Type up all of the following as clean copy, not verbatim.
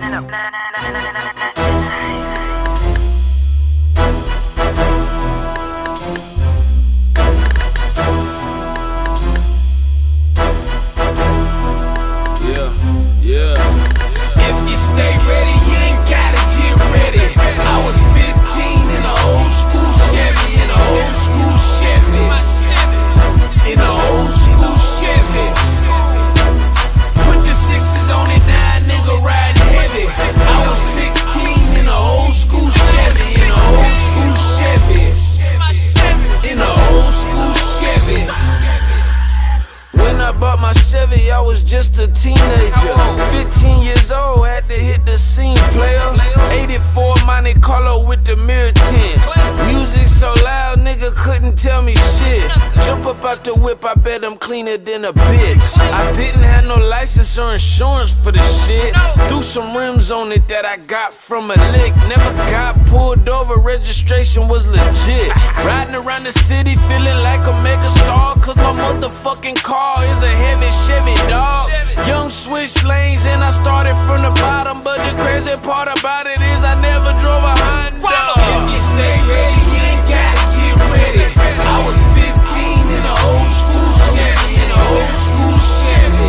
If you stay ready, you ain't gotta get ready. I was 15 in an old school Chevy, in an old school Chevy, in an old school Chevy. Put the sixes on it now, nigga riding heavy. I was 16 in an old school Chevy, in an old school Chevy, in an old school Chevy. When I bought my Chevy, I was just a teenager. 15 years old, had to hit the scene, player. 84 Monte Carlo with the mirror tint. Music so loud, nigga couldn't tell me shit. Jump up out the whip, I bet I'm cleaner than a bitch. I didn't have no license or insurance for the shit. Threw some rims on it that I got from a lick. Never got pulled over, registration was legit. Riding around the city feeling like a mega star, cause my motherfucking car is a heavy Chevy, dog. Young switch lanes and I started from the bottom, but the crazy part about it is I never drove a Honda. If you stay ready, you ain't gotta get ready. I was 15 in an old school Chevy, in an old school Chevy,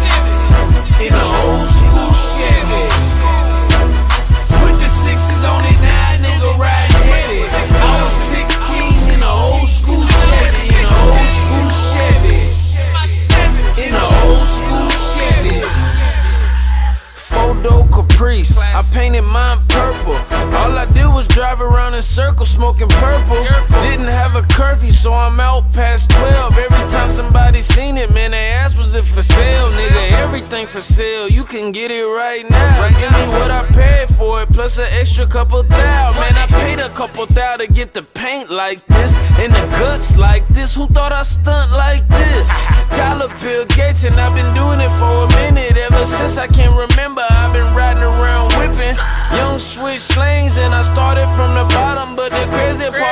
in an old school Chevy. Put the sixes on it now, nigga riding heavy. I was 16 in an old school Chevy, in an old school Chevy, in an old school Chevy. Four-door Caprice, I painted mine purple. All I did was drive around in circles smoking purple. Didn't have a curfew, so I'm out past 12. Every time somebody seen it, man, they asked was it for sale. Nigga, everything for sale, you can get it right now. Give me what I paid for it, plus an extra couple thou. Man, I paid a couple thou to get the paint like this and the guts like this. Who thought I stunt like this? Dollar Bill Gates, and I've been doing it for a minute. Ever since I can remember, I've been riding around whipping. Young switch lanes and I started from the bottom, but the crazy part